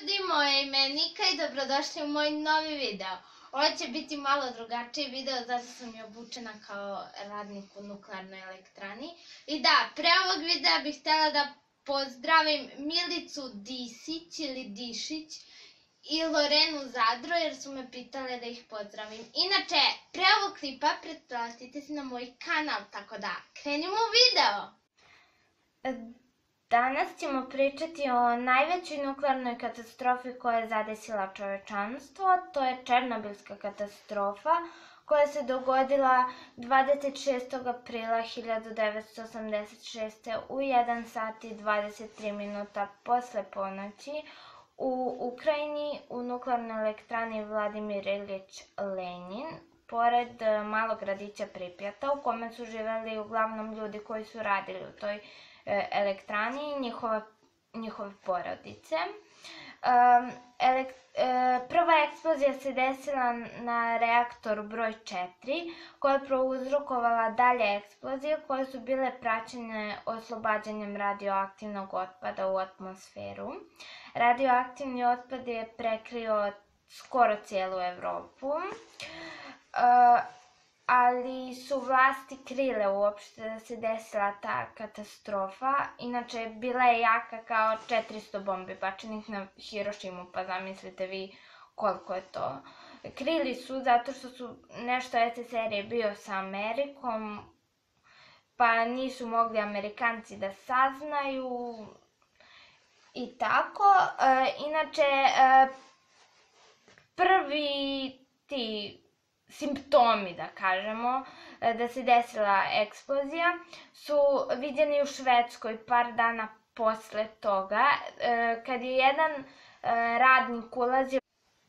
ljudi, moje ime je Nika i dobrodošli u moj novi video. Ovo će biti malo drugačiji video, zato sam i obučena kao radnik u nuklearnoj elektrani. I da, pre ovog videa bih htjela da pozdravim Milicu Disić ili Dišić i Lorenu Zadro, jer su me pitale da ih pozdravim. Inače, pre ovog klipa pretplatite se na moj kanal, tako da krenimo u video! Danas ćemo pričati o najvećoj nuklearnoj katastrofi koja je zadesila čovečanstvo. To je Černobilska katastrofa koja se dogodila 26. aprila 1986. u 1 sat i 23 minuta posle ponoći u Ukrajini u nuklearnoj elektrani Vladimir Ilić Lenjin, pored malog gradića Pripjata, u kome su živeli uglavnom ljudi koji su radili u toj elektrani i njihove porodice. Prva eksplozija se desila na reaktoru broj 4, koja je prouzrokovala dalje eksplozije koje su bile praćene oslobađanjem radioaktivnog otpada u atmosferu. Radioaktivni otpad je prekrio skoro cijelu Evropu, ali su vlasti krile uopšte da se desila ta katastrofa. Inače, bila je jaka kao 400 bombi bačenih na Hirošimu, pa zamislite vi koliko je to. Krili su zato što su nešto SSR je bio sa Amerikom, pa nisu mogli Amerikanci da saznaju i tako. Inače, prvi ti simptomi, da kažemo, da se desila eksplozija su viđeni u Švedskoj par dana posle toga, kad je jedan radnik ulazio...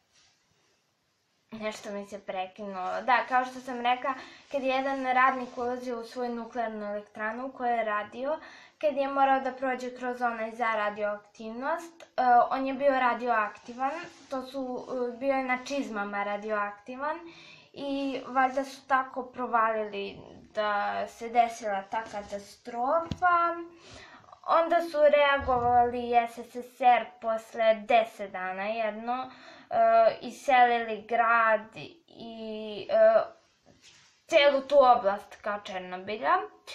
Nešto mi se prekinulo. Da, kao što sam rekla, kad je jedan radnik ulazio u svoju nuklearnu elektranu u kojoj je radio, kad je morao da prođe kroz onaj za radioaktivnost, on je bio radioaktivan, bio je na čizmama radioaktivan, i valjda su tako provalili da se desila ta katastrofa. Onda su reagovali SSSR posle 10 dana jedno, iselili grad i celu tu oblast kao Černobilja.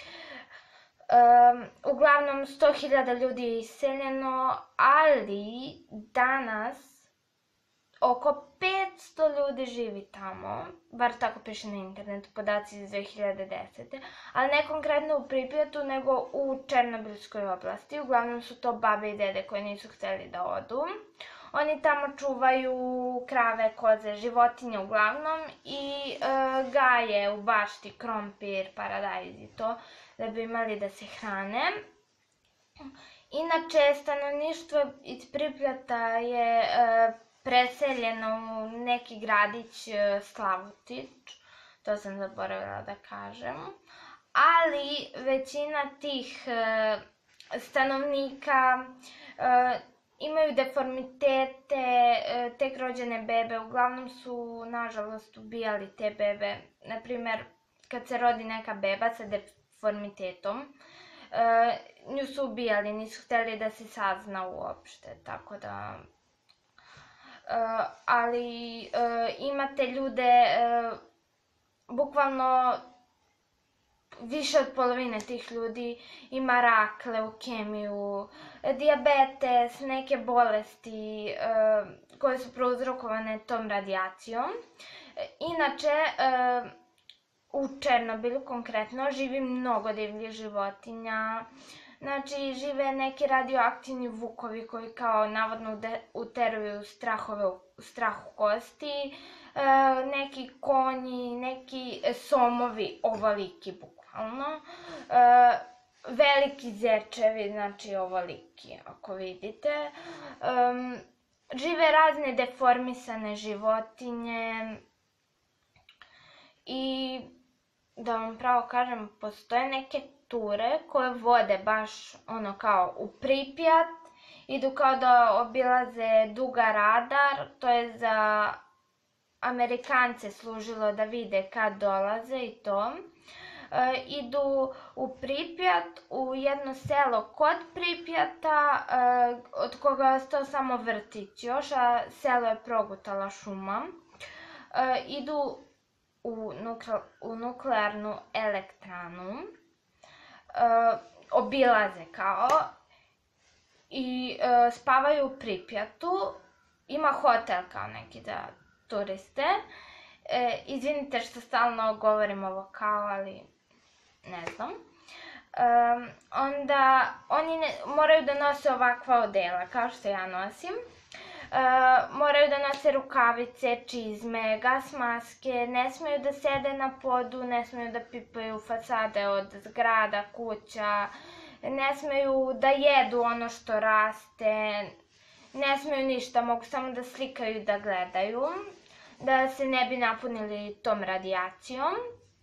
Uglavnom 100.000 ljudi je iseljeno, ali danas oko 500 ljudi živi tamo, bar tako piše na internetu, podaci iz 2010. Ali ne konkretno u Pripjatu, nego u Černobilskoj oblasti. Uglavnom su to babe i dede koji nisu hteli da odu. Oni tamo čuvaju krave, koze, životinje uglavnom i gaje u bašti krompir, paradajz i to, da bi imali da se hrane. Inače, stanovništvo iz Pripjata je preseljeno u neki gradić Slavutić, to sam zaboravila da kažem, ali većina tih stanovnika imaju deformitete, tek rođene bebe, uglavnom su nažalost ubijali te bebe. Naprimer, kad se rodi neka beba sa deformitetom, nju su ubijali, nisu htjeli da se sazna uopšte, tako da... Ali imate ljude, bukvalno više od polovine tih ljudi ima rak, leukemiju, dijabetes, neke bolesti koje su prouzrokovane tom radijacijom. Inače, u Černobilu konkretno živi mnogo divljih životinja. Znači, žive neki radioaktivni vukovi koji kao navodno uteruju strah u kosti, neki konji, neki somovi, ovoliki bukvalno, veliki zečevi, znači ovoliki ako vidite, žive razne deformisane životinje i da vam pravo kažem, postoje neke ture koje vode baš ono kao u Pripjat, idu kao da obilaze Duga radar, to je za Amerikance služilo da vide kad dolaze i to. idu u Pripjat, u jedno selo kod Pripjata, od koga je ostao samo vrtić još, a selo je progutala šuma. Idu u nuklearnu elektranu, obilaze kao i spavaju u Pripjatu. Ima hotel kao neki za turiste. Izvinite što stalno govorim ovo kao, ali ne znam. Onda oni moraju da nose ovakva odela kao što ja nosim. Moraju da nose rukavice, čizme, gas maske, ne smeju da sede na podu, ne smeju da pipaju fasade od zgrada, kuća, ne smeju da jedu ono što raste, ne smeju ništa, mogu samo da slikaju i da gledaju, da se ne bi napunili tom radijacijom.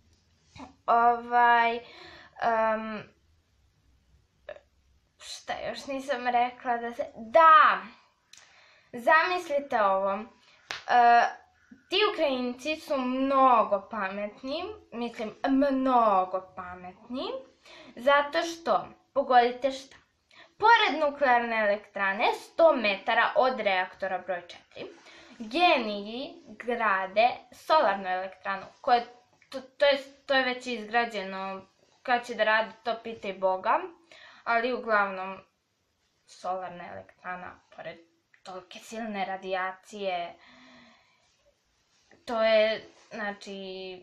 Šta još nisam rekla da se... Da! Zamislite ovo. Ti Ukrajinci su mnogo pametni, mislim mnogo pametni, zato što, pogodite šta, pored nuklearne elektrane, 100 metara od reaktora broj 4, geniji grade solarnu elektranu, to je već izgrađeno, kad će da radi, to pitaj Boga, ali uglavnom solarna elektrana, pored tolike silne radijacije, to je, znači,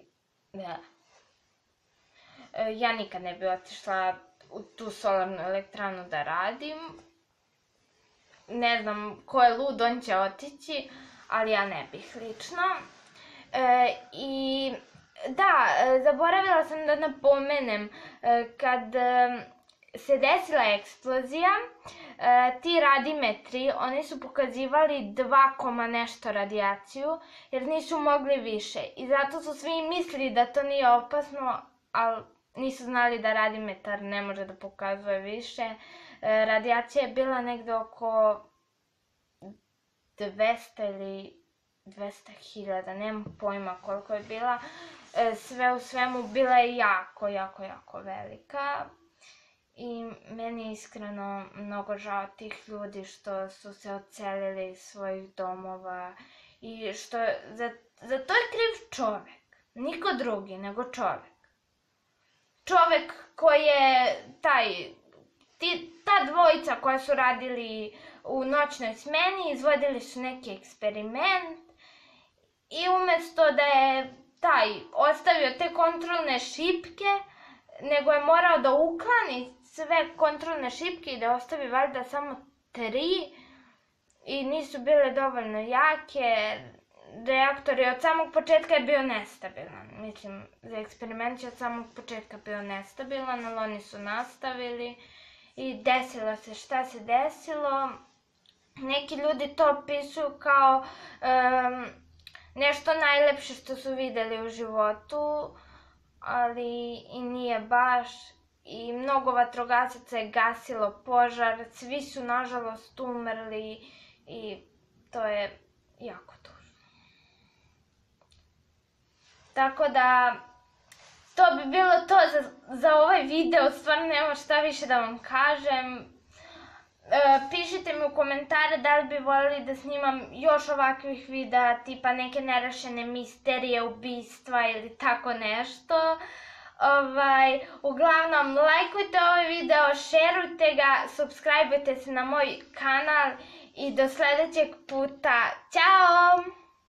ja nikad ne bi otišla u tu solarnu elektranu da radim. Ne znam ko je lud, on će otići, ali ja ne bih lično. I da, zaboravila sam da napomenem, kad se desila eksplozija, ti radimetri, oni su pokazivali 2, nešto radijaciju, jer nisu mogli više. I zato su svi mislili da to nije opasno, ali nisu znali da radimetar ne može da pokazuje više. Radijacija je bila negde oko 200 ili 200.000, nemam pojma koliko je bila. Sve u svemu bila je jako, jako, jako velika. I meni je iskreno mnogo žao tih ljudi što su se odselili iz svojih domova i što za to je kriv čovek, niko drugi nego čovek. Čovek koji je ta dvojica koja su radili u noćnoj smeni, izvodili su neki eksperiment i umesto da je ostavio te kontrolne šipke, nego je morao da uklani sve kontrolne šipke i da ostavi valjda samo 3 i nisu bile dovoljno jake. Reaktor je od samog početka je bio nestabilan. Mislim, za eksperiment je od samog početka bio nestabilan, ali oni su nastavili i desilo se šta se desilo. Neki ljudi to opisuju kao nešto najlepše što su videli u životu, ali i nije baš. I mnogo vatrogasaca je gasilo požar, svi su nažalost umrli i to je jako tužno. Tako da, to bi bilo to za ovaj video, stvarno nema šta više da vam kažem. Pišite mi u komentare da li bi voljeli da snimam još ovakvih videa, tipa neke nerešene misterije, ubistva ili tako nešto. Uglavnom, lajkujte ovaj video, šerujte ga, subscribeujte se na moj kanal i do sledećeg puta. Ćao!